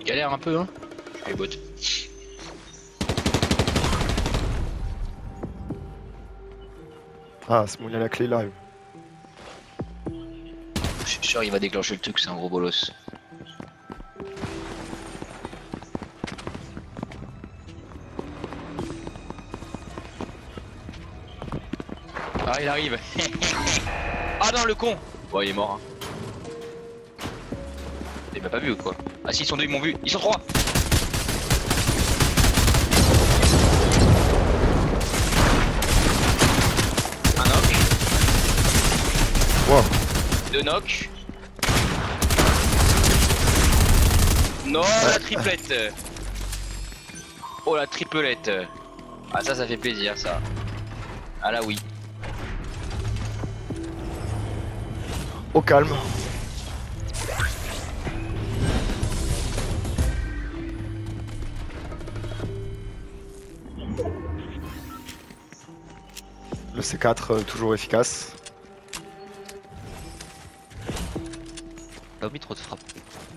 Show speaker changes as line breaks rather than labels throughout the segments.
galère un peu, hein. Les bots.
Ah, c'est bon, il y a la clé, il arrive.
Je suis sûr qu'il va déclencher le truc, c'est un gros bolos. Ah, il arrive. Ah non, le con. Bon, il est mort. Hein. Il m'a pas vu ou quoi? Ah si, ils sont deux, ils m'ont vu. Ils sont trois. Un knock.
Wow.
Deux knock. Non, la triplette. Oh, la triplette. Ah ça fait plaisir, ça. Ah là, oui.
Au calme. Le C4 toujours efficace.
T'as mis trop de frappe.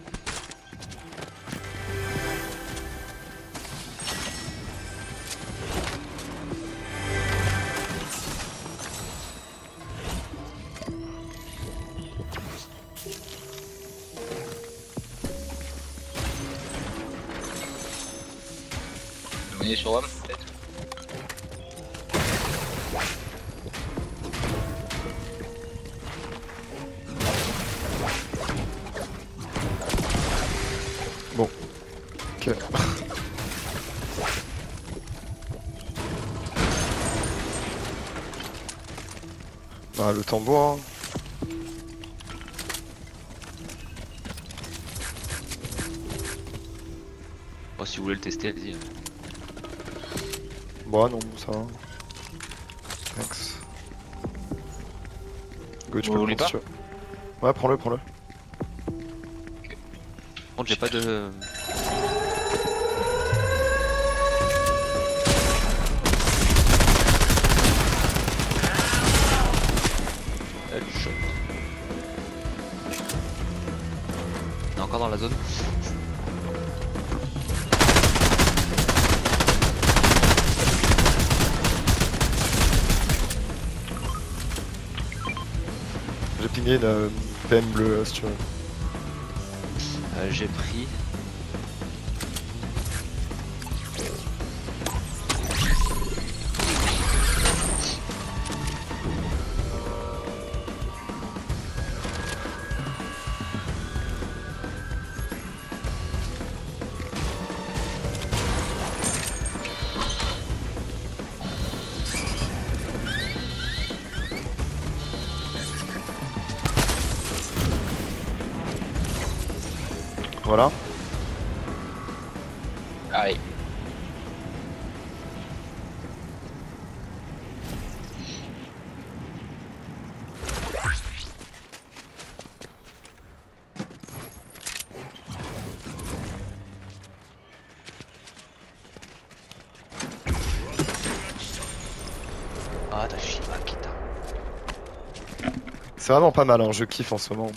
On est sur WAM, peut-être.
Bon. Ok. Ah, le tambour. Hein.
Bon, si vous voulez le tester, allez-y.
Bon, non, ça va. Thanks. Go, tu
Vous
peux
voulez
le prendre si tu veux. Ouais, prends-le, prends-le.
Par contre, j'ai pas de. Headshot. On est encore dans la zone.
J'ai pingé une PM bleue si tu veux.
J'ai pris.
Voilà.
Allez. Ah, t'as chié, Makita.
C'est vraiment pas mal, hein, je kiffe en ce moment.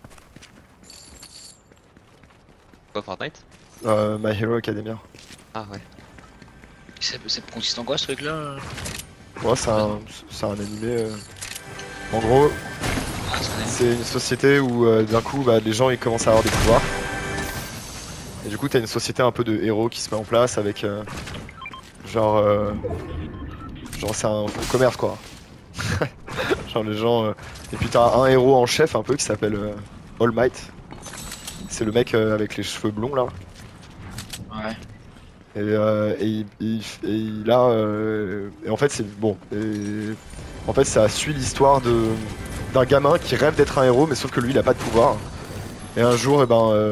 Quoi, Fortnite?
My Hero Academia.
Ah ouais.
Ça consiste en quoi ce truc-là?
Ouais, c'est un animé. En gros,
Ah, c'est
c'est une société où d'un coup, bah, les gens ils commencent à avoir des pouvoirs. Et du coup, t'as une société un peu de héros qui se met en place avec genre, genre c'est un commerce quoi. Genre les gens. Et puis t'as un héros en chef un peu qui s'appelle All Might. C'est le mec avec les cheveux blonds là.
Ouais.
Et là, et en fait c'est bon. Et en fait ça suit l'histoire d'un gamin qui rêve d'être un héros, mais sauf que lui il a pas de pouvoir. Et un jour,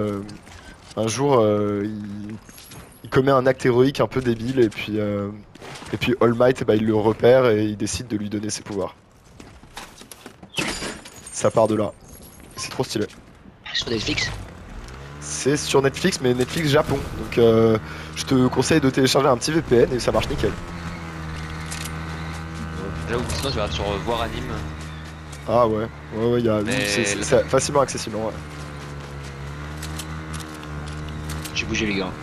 il commet un acte héroïque un peu débile et puis All Might, il le repère et il décide de lui donner ses pouvoirs. Ça part de là. C'est trop stylé.
Sur Netflix?
C'est sur Netflix, mais Netflix Japon. Donc je te conseille de télécharger un petit VPN et ça marche nickel.
J'avoue, sinon je vais sur voir anime.
Ah ouais, ouais,
Mais
c'est facilement accessible, ouais.
J'ai bougé les gars.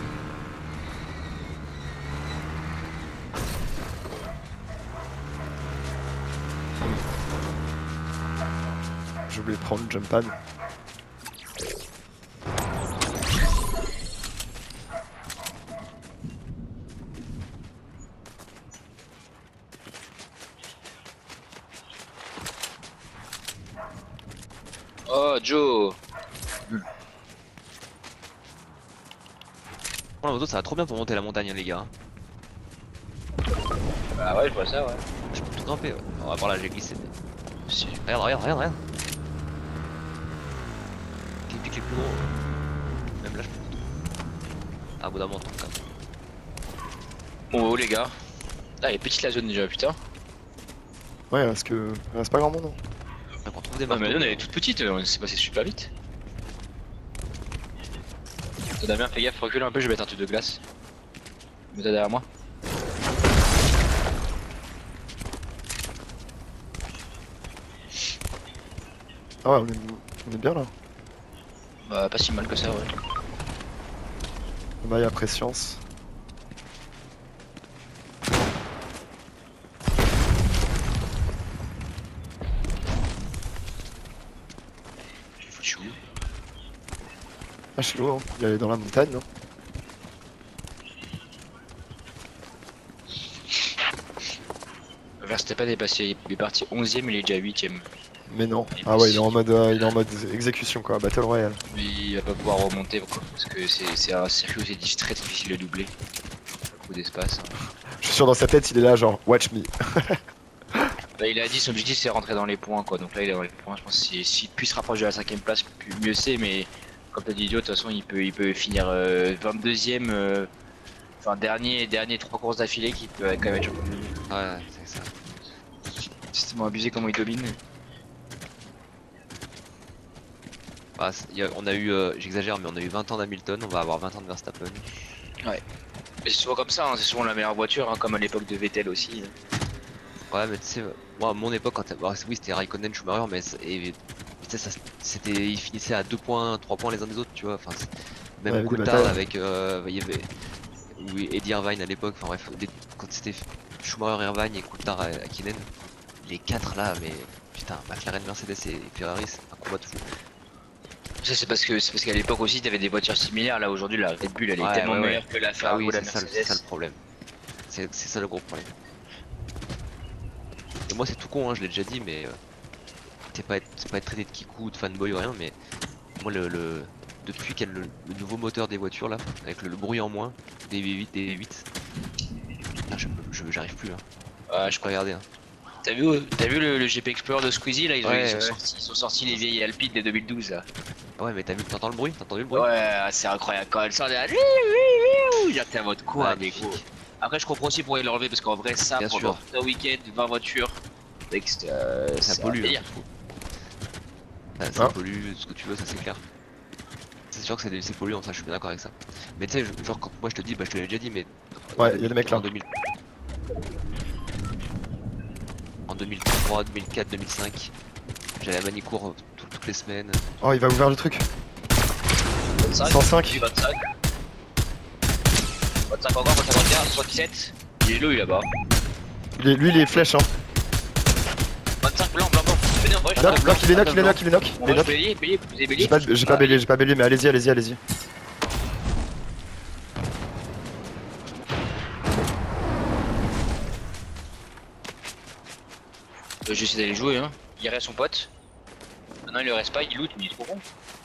J'ai oublié de prendre jump pad.
Oh Joe.
La moto, ça va trop bien pour monter la montagne, hein, les gars.
Bah ouais, je vois ça, ouais.
Je peux tout grimper. Ouais. On va voir là, j'ai glissé.
Si.
Regarde. Les pics les plus gros. Même là, je peux tout. Ah, au bout d'un moment, quand même.
Oh les gars. Ah, elle est petite la zone déjà, putain.
Ouais, parce que reste pas grand monde. Hein.
Donc, on trouve des
Non,
marteaux.
mais la zone elle est toute petite, c'est passé super vite. Toi Damien, fais gaffe, recule un peu, je vais mettre un truc de glace. Mets-toi derrière moi.
Ah ouais, on est bien là.
Bah, pas si mal que ça, ouais.
Maille après science.
J'ai foutu où?
Ah, je suis loin, hein. Il est dans la montagne, non?
Verstappen est passé, il est parti 11ème, il est déjà 8ème.
Mais non.
Et
Ah
puis
ouais,
si.
il est en mode exécution quoi, Battle Royale.
Mais il va pas pouvoir remonter quoi, parce que c'est un circuit où c'est très difficile de doubler. Beaucoup d'espace.
Je suis sûr dans sa tête, il est là genre, watch me.
Bah, il a dit son objectif c'est rentrer dans les points quoi, donc là il est dans les points. Je pense que s'il puisse se rapprocher de la 5ème place, mieux c'est, mais comme t'as dit idiot, de toute façon il peut finir 22ème, enfin dernier 3 courses d'affilée qui peut quand même être champion du monde.
Ouais, c'est ça.
C'est tellement abusé comment il domine.
Bah, on a eu, j'exagère, mais on a eu 20 ans d'Hamilton, on va avoir 20 ans de Verstappen.
Mais c'est souvent comme ça, hein, c'est souvent la meilleure voiture, hein, comme à l'époque de Vettel aussi.
Ouais, mais tu sais, moi à mon époque, bah, oui, c'était Raikkonen, Schumacher, mais c'était, ils finissaient à 2 points, 3 points les uns des autres, tu vois. Enfin, même
Ouais,
Coulthard
batailles.
avec, il y avait oui, Eddie Irvine à l'époque, enfin bref, quand c'était Schumacher, Irvine et Coulthard à Hakkinen, les 4 là, mais putain, McLaren, Mercedes et Ferrari, c'est un combat de fou.
Ça c'est parce qu'à l'époque aussi t'avais des voitures similaires, là aujourd'hui la Red Bull elle est
Ouais,
tellement
ouais,
meilleure que la
Ah
Ferrari
oui,
ou la
c'est ça,
Mercedes.
c'est ça le problème. C'est ça le gros problème. Et moi c'est tout con, hein, je l'ai déjà dit, mais c'est pas être traité de kikou ou de fanboy ou rien, mais moi depuis qu'il y a le nouveau moteur des voitures là, avec le bruit en moins, des V8, des V8, là j'arrive plus, hein.
Ouais,
Je peux regarder, hein.
T'as vu le GP Explorer de Squeezy là,
Ouais,
ils sont sortis les vieilles Alpines de 2012 là.
Ouais, mais t'entends le bruit? T'as entendu le bruit?
Ouais, c'est incroyable quand elles sortent là. T'es en mode quoi, des
Magnifique.
gros. Après je comprends aussi pourquoi ils l'ont enlevé parce qu'en vrai ça
Bien
pendant
sûr.
tout un week-end, 20 voitures,
Ça
c'est
pollue,
un délire.
ça
Ah.
pollue, ce que tu veux, ça c'est clair. C'est sûr que c'est polluant, ça je suis bien d'accord avec ça. Mais tu sais, genre quand moi je te dis, bah je te l'ai déjà dit, mais
Ouais, il y a des mecs là.
En 2003, 2004, 2005, j'allais à Manicourt toutes les semaines.
Oh, il va ouvrir le truc.
25,
105.
25. 25 encore, 51, 77. Il est lui là-bas.
Lui, il est flèche, hein.
25 blanc. Venez en vrai, je
Knock,
prends
knock, il est knock,
blanc.
il est knock, il est knock.
On
Il est
va
knock.
bélier, vous avez bélier.
J'ai pas bélier, mais allez-y.
J'essaie d'aller jouer, hein. Il reste son pote. Maintenant il le reste pas, il loot, mais il est trop bon.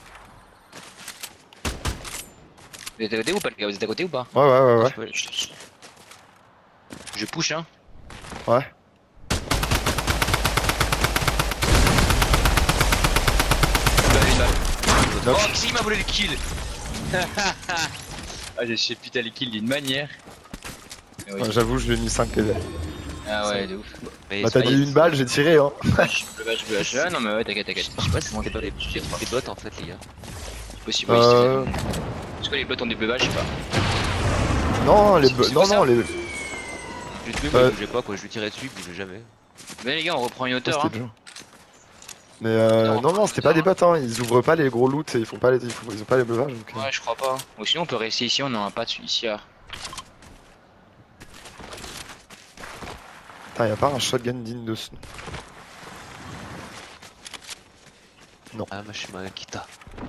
Vous êtes à côté ou pas les gars? Vous êtes à côté ou pas?
Ouais.
Je push, hein.
Ouais.
Une balle.
Knock.
Oh, qui m'a volé le kill? Ah, j'ai fait putain les kills d'une manière. Mais oui.
Ouais, j'avoue, je lui ai mis 5 PV.
Ah ouais, de ouf.
Mais
Bah, t'as dit une balle, j'ai tiré, hein.
Je blush. Ah non, mais ouais, t'inquiète.
je sais pas si c'était pas des bots en fait, les gars.
C'est possible, oui, est-ce que les bots ont des buvages? Je sais pas.
Non, les
C'est quoi ça?
non, les.
Je l'ai tué, mais il bougeait pas quoi, je lui tirais dessus, il bougeait jamais.
Mais les gars, on reprend une
Oh,
hauteur.
c'était
Hein.
bien. Mais non, c'était pas des bots, hein. Ils ouvrent pas les gros loots et ils font pas les, ils ont pas les beuvages. Donc,
Ouais, je crois pas. Ou sinon, on peut rester ici, on en a pas dessus ici. Là.
Putain, y'a pas un shotgun digne de ce nom.
Ah, Mashima Kita.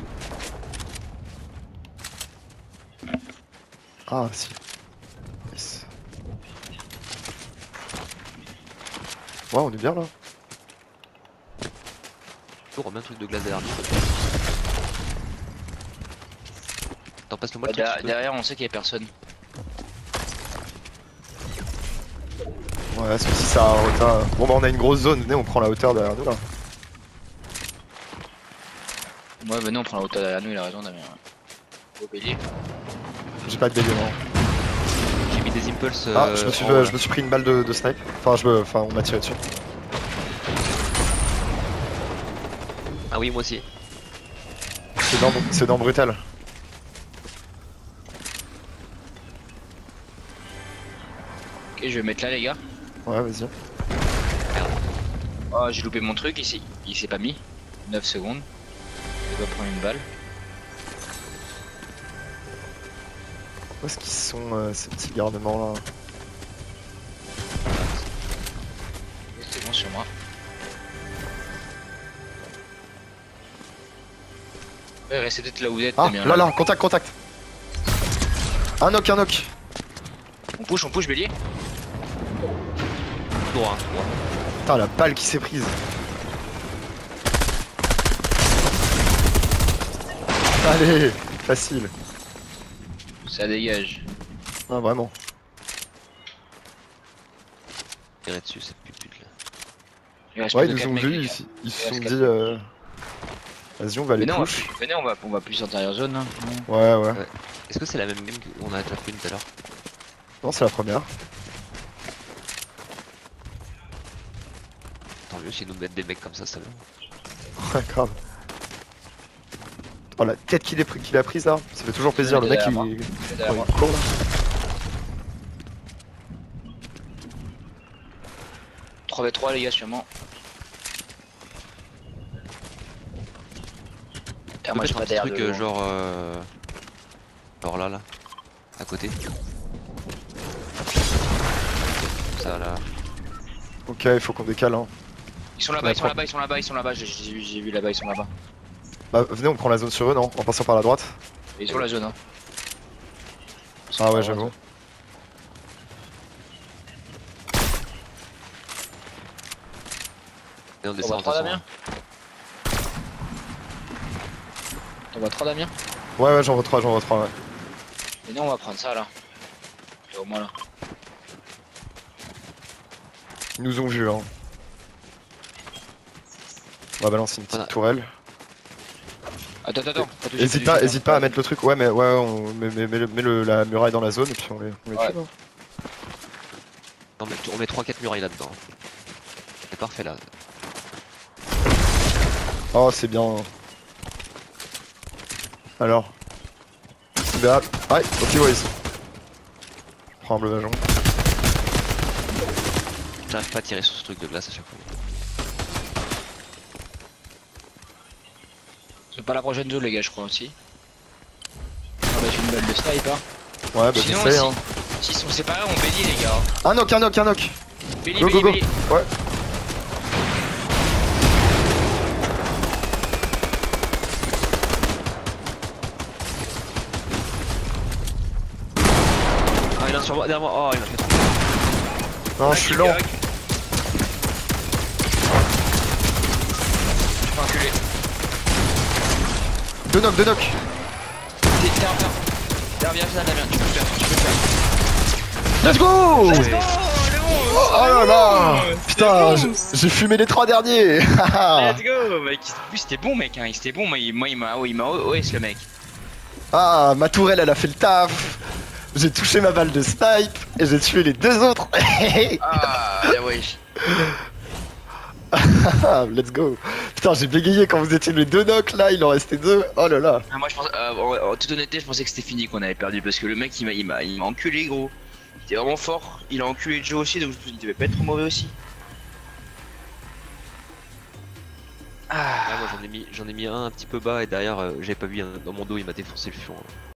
Ah, si. Yes. Ouais, on est bien là.
Oh, remets un truc de glace derrière nous. T'en passes le moi le truc, tu
Derrière, on sait qu'il y a personne.
Ouais, sauf si ça a un retard. Bon, bah, on a une grosse zone. Venez, on prend la hauteur derrière nous là.
Ouais, venez, on prend la hauteur derrière nous, il a raison, Damien. Au bélier.
J'ai pas de délire, non.
J'ai mis des impulses.
Ah, je me suis pris une balle de snipe. Enfin, on m'a tiré dessus.
Ah oui, moi aussi.
C'est dans Brutal.
Ok, je vais mettre là, les gars.
Ouais, vas-y.
Oh, j'ai loupé mon truc ici. Il s'est pas mis. 9 secondes. Je dois prendre une balle.
Où est-ce qu'ils sont ces petits garnements là?
C'est bon sur moi. Ouais, restez peut-être là où vous êtes,
Ah,
Damien.
là, contact. Un knock.
On push, bélier.
Droit.
Putain, la balle qui s'est prise. Allez, facile.
Ça dégage.
Ah, vraiment.
Tirer dessus, cette pute là.
Il reste
Ouais,
plus
ils
de
nous ont
quatre mecs,
vus,
les gars.
ils se
Il
sont
reste
dit vas-y, on va les
Venez,
push.
on va plus intérieur zone. Hein.
Ouais.
Est-ce que c'est la même game qu'on a déjà fait une tout à l'heure?
Non, c'est la première.
Tant mieux si nous mettent des mecs comme ça va.
Ouais, grave. Oh, la tête qu'il a prise là. Ça fait toujours plaisir, le mec
derrière moi.
il
Derrière moi.
court là.
« 3v3 les gars sûrement. Ah, moi j'ai pas
un petit
d'air
truc
de
genre là, à côté. Ça là.
Ok, il faut qu'on décale hein.
Ils sont là-bas, ils sont là-bas, j'ai vu là-bas, ils sont là-bas.
Bah venez, on prend la zone sur eux, non? En passant par la droite.
Ils sont la zone hein.
Ah ouais, j'avoue.
Et on
T'en
descend
vois 3
de toute
Damien? T'en vois 3 Damien?
Ouais, j'en vois 3, ouais.
Et nous on va prendre ça là. Et au moins là.
Ils nous ont vus hein. On va balancer une petite
Voilà.
tourelle.
Attends,
Hésite pas à mettre le truc, ouais mais ouais, on met la muraille dans la zone et puis on les
Ouais.
tue. Hein.
Non mais on met 3-4 murailles là-dedans. C'est parfait là.
Oh, c'est bien. Alors. Bah, ouais, ok, ouais, ici. Je prends un bleu agent.
J'arrive pas à tirer sur ce truc de glace à chaque fois.
C'est pas la prochaine zone les gars je crois aussi. On va mettre une balle de snipe hein.
Ouais, bah
Sinon,
j'essaie hein.
S'ils sont séparés on bélit les gars.
Un knock.
Bélit,
Go. Ouais.
Ah il est sur moi, derrière moi, oh il m'a fait trop.
Non, je suis lent.
Je peux enculer.
Deux knock.
Viens, Damien, tu peux le faire.
Let's go!
Let's go,
Oh là là! Putain, j'ai fumé les 3 derniers!
Let's go, mec. En plus, c'était bon, mec. Hein. C'était bon. Moi, il m'a OS le mec.
Ah, ma tourelle, elle a fait le taf! J'ai touché ma balle de snipe et j'ai tué les 2 autres!
Ah, ouais.
Let's go! Putain, j'ai bégayé quand vous étiez les 2 knocks là, il en restait 2. Oh là là!
Moi, je pense, en toute honnêteté, je pensais que c'était fini qu'on avait perdu parce que le mec, il m'a enculé, gros. Il était vraiment fort. Il a enculé Joe aussi, donc je me suis dit, il devait pas être trop mauvais aussi.
Ah, moi j'en ai mis un petit peu bas et derrière j'avais pas vu dans mon dos il m'a défoncé le fion.